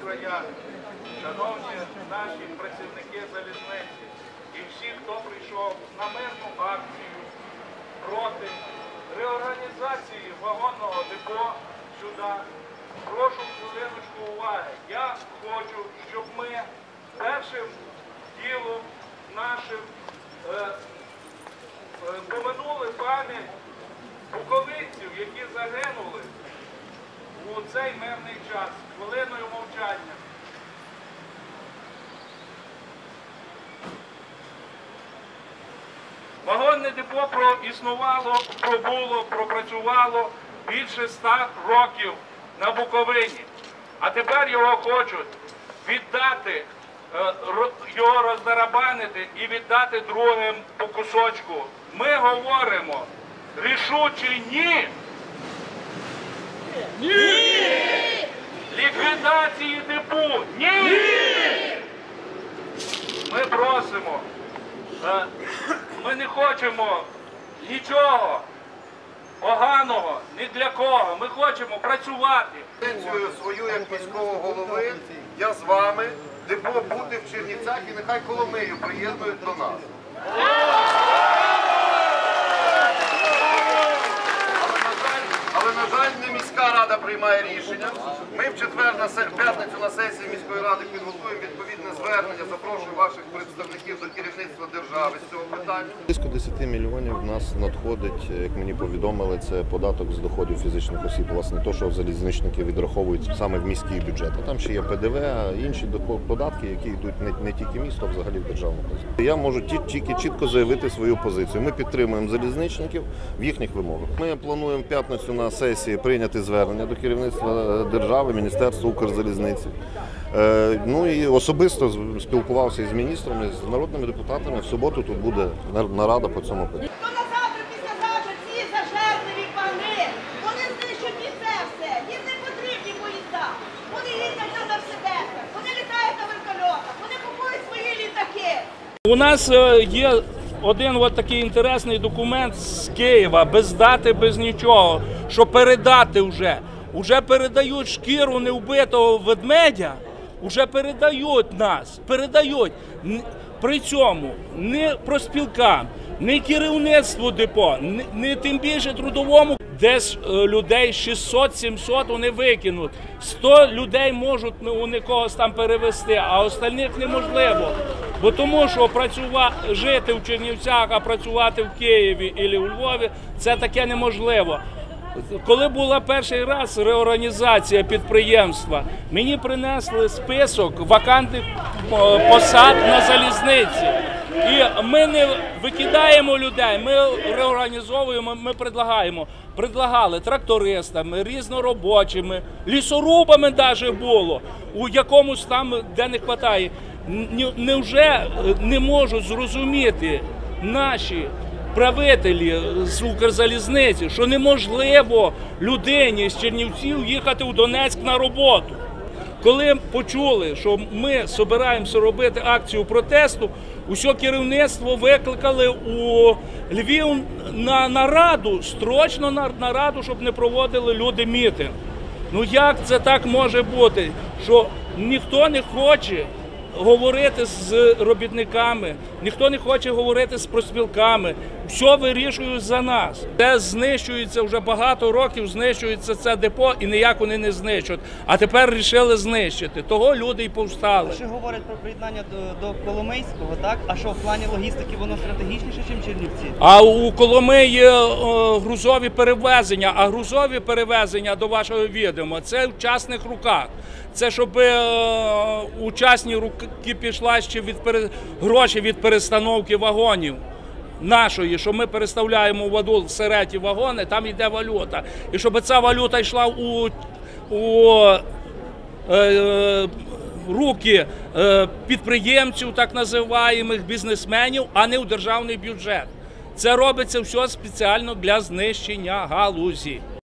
краяни, шановні наші працівники залізниці і всі, хто прийшов на мирну акцію проти реорганізації вагонного депо сюди, прошу хвилиночку уваги. Я хочу, щоб ми першим ділом нашим поминули пам'ять буковинців, які загинули у цей мирний час, хвилиною мовчання. Вагонне депо проіснувало, пробуло, пропрацювало більше 100 років на Буковині. А тепер його хочуть віддати, його роздерабанити і віддати другим по кусочку. Ми говоримо рішуче ні. Ні! Ліквідації депо ні! Ми просимо, ми не хочемо нічого поганого ні для кого. Ми хочемо працювати. Свою як міського голови, я з вами, депо буде в Чернівцях і нехай Коломию приєднують до нас. Але, на жаль, не міська рада приймає рішення. Ми в п'ятницю на сесії міської ради підготуємо відповідне звернення, запрошую ваших представників до керівництва держави з цього питання. Близько 10 мільйонів в нас надходить, як мені повідомили, це податок з доходів фізичних осіб, власне, то, що залізничники відраховують саме в міський бюджет. А там ще є ПДВ, інші податки, які йдуть не тільки місто, а взагалі в державну позицію. Я можу тільки чітко заявити свою позицію. Ми підтримуємо залізничників в їхніх вимогах. Ми плануємо в п'ятницю на сесії прийняти звернення до керівництва держави, Міністерства Укрзалізниці. Ну і особисто спілкувався із міністром, і з народними депутатами. В суботу тут буде нарада по цьому питанню. То на завтра, післязавтра ці зажерливі пани, вони знищать місце все, їм не потрібні поїзда. Вони їздять на мерседесах, вони літають на вертольотах, вони купують свої літаки. У нас є один от такий інтересний документ з Києва, без дати, без нічого, що передати вже. Уже передають шкіру невбитого ведмедя, уже передають нас, передають. При цьому не профспілкам, не керівництву депо, не тим більше трудовому. Десь людей 600-700 вони викинуть. 100 людей можуть у когось там перевезти, а остальних неможливо. Бо тому що жити в Чернівцях, а працювати в Києві або у Львові – це таке неможливо. Коли була перший раз реорганізація підприємства, мені принесли список вакантних посад на залізниці. І ми не викидаємо людей, ми реорганізовуємо, ми предлагали трактористами, різноробочими, лісорубами навіть було, у якомусь там, де не вистачає. Невже не можуть зрозуміти наші правителі з Укрзалізниці, що неможливо людині з Чернівців їхати у Донецьк на роботу? Коли почули, що ми збираємося робити акцію протесту, усе керівництво викликали у Львів на нараду, строчно на нараду, щоб не проводили люди мітинг. Ну як це так може бути, що ніхто не хоче говорити з робітниками, ніхто не хоче говорити з профспілками, все вирішують за нас. Це знищується вже багато років, знищується це депо і ніяк вони не знищують. А тепер вирішили знищити, того люди і повстали. Ще говорять про приєднання до Коломийського, так? А що в плані логістики воно стратегічніше, ніж Чернівці? А у Коломиї грузові перевезення, а грузові перевезення, до вашого відома, це в частних руках. Це щоб у частні руки пішла ще гроші від перестановки вагонів нашої, що ми переставляємо в сереті вагони, там йде валюта. І щоб ця валюта йшла у руки підприємців, так називаємих бізнесменів, а не у державний бюджет. Це робиться все спеціально для знищення галузі.